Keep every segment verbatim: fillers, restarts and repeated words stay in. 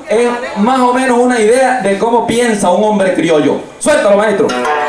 es más o menos una idea de cómo piensa un hombre criollo. Suéltalo, maestro.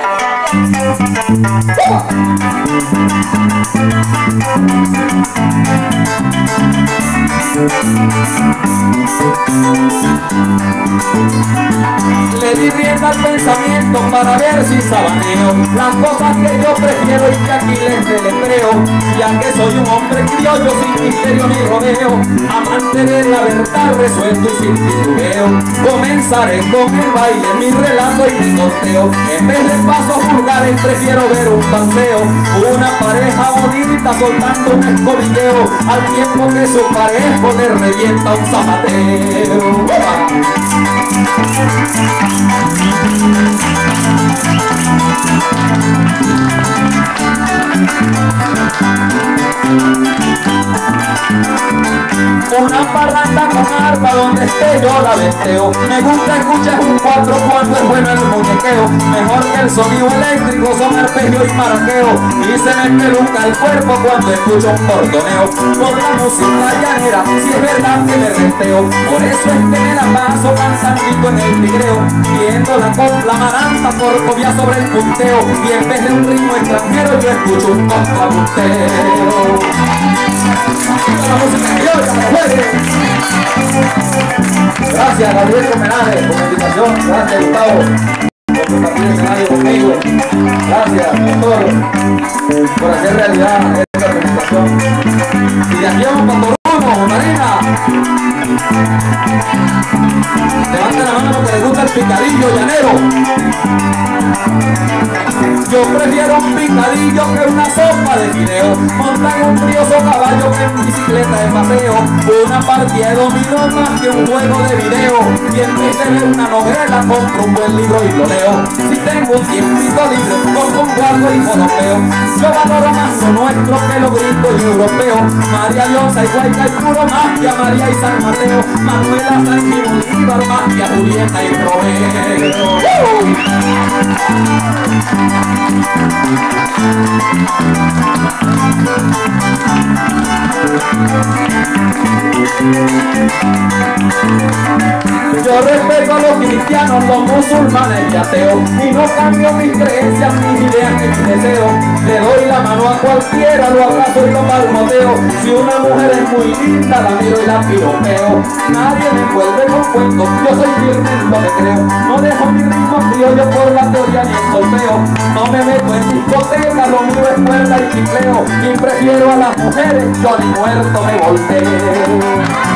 Le di rienda al pensamiento para ver si sabaneo las cosas que yo prefiero y que aquí les deletreo, ya que soy un hombre criollo sin misterio ni rodeo, amante de la verdad resuelto y sin titubeo. Comenzaré con el baile, mi relato y mi sorteo. En vez de pasos vulgares prefiero ver un paseo, una pareja bonita soltando un escobilleo, al tiempo que su parejo le revienta un zapateo. Una parranda con arpa donde esté yo la vesteo. Me gusta escuchar un cuatro cuando es bueno el muñequeo. Mejor que el sonido eléctrico son arpegio y maraqueo. Y se me peluca el cuerpo cuando escucho un portoneo. Por la música llanera, si es verdad que me resteo. Por eso es que me la paso cansandito en el tigreo, viendo la copla maranta por copia sobre el punteo. Y en vez de un ritmo extranjero yo escucho un contrapunteo. Gracias, Gabriel Comenaje, por la invitación. Gracias, Gustavo, por compartir el escenario conmigo. Gracias, doctor, por hacer realidad esta presentación. Y de aquí vamos con Toruno, Marina. Levanten la mano porque les gusta el picadillo llanero. Yo prefiero un picadillo que una sopa de fideo. Montan un brioso caballo que en bicicleta de paseo. Una partida de dominó más que un juego de video. Y en vez de ver una novela compro un buen libro y lo leo. Si tengo un tiempito libre compro un guardo y monopeo. Yo valoro más lo nuestro que lo gringo y europeo. María Diosa y Guayca y puro más que a María y San Mateo. Manuela Sánchez y Bolívar más que a Julieta y Romero. Yo respeto a los cristianos, los musulmanes y ateos, y no cambio mis creencias, mis ideas ni mis deseos. Le doy la mano a cualquiera, lo abrazo y lo palmoteo. Si una mujer es muy linda, la miro y la piropeo. Nadie me envuelve con cuentos, yo soy firme en lo que creo. No dejo mi ritmo criollo por la teoría ni el solfeo. No me meto en discoteca, lo mío es cuerda y chifleo. Y prefiero a las mujeres, yo ni muerto me volteo.